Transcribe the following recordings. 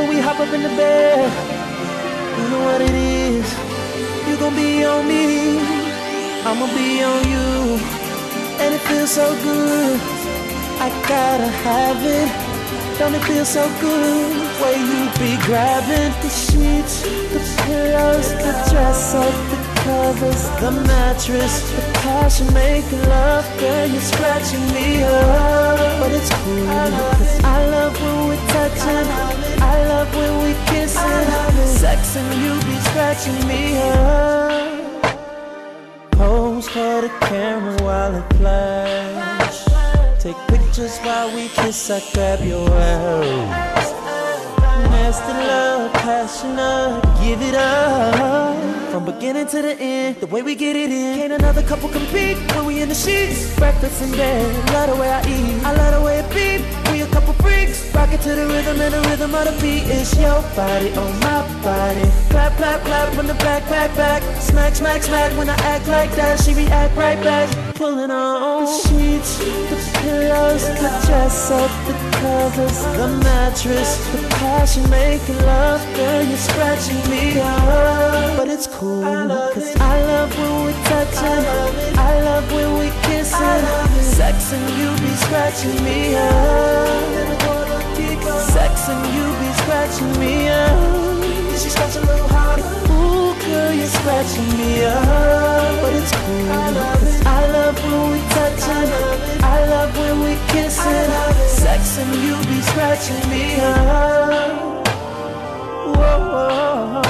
when we hop up in the bed. You know what it is. You gon' be on me, I'ma be on you. And it feels so good, I gotta have it. Don't it feel so good, way you be grabbing the sheets, the pillows, the dresser, the covers, the mattress, the passion making love. Girl, you're scratching me up, but it's cool, cause I love when we're touching, I love when we kissing, sex and you be scratching me up. Pose for the camera while it flash, take pictures while we kiss, I grab your ass. Nasty love, passionate, give it up. From beginning to the end, the way we get it in. Can't another couple compete when we in the sheets. Breakfast in bed, love the way I eat, I love the way it beat. We a couple freaks, rock it to the rhythm and the rhythm of the beat. It's your body on my body. Clap, clap, clap when the back, back. Smack, smack, smack when I act like that. She react right back, pulling on the sheets, the pillows, the dresser, the covers, the mattress, the passion making love. Girl, you're scratching me up, but it's cool, cause I love when we're touching, I love when we kissing, sex and you be scratching me up, sex and you be scratching me up. She scratch a little harder. Ooh, girl, you're scratching me up, but it's cool, cause I love when we touching, I love when we kissing, sex and you be scratching me up. Whoa,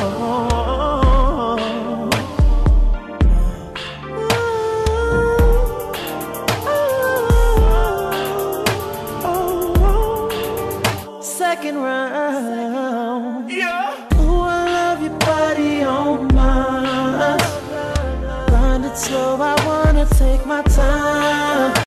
second round. Yeah. Ooh, I love your body on mine. Grind it slow, I wanna take my time.